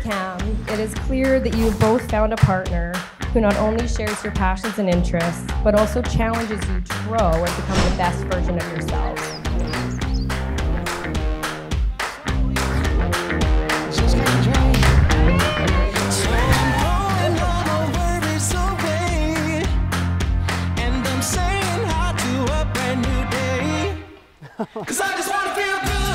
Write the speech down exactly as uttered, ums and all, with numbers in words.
Cam, it is clear that you have both found a partner who not only shares your passions and interests, but also challenges you to grow and become the best version of yourselves. Cause I just wanna feel good.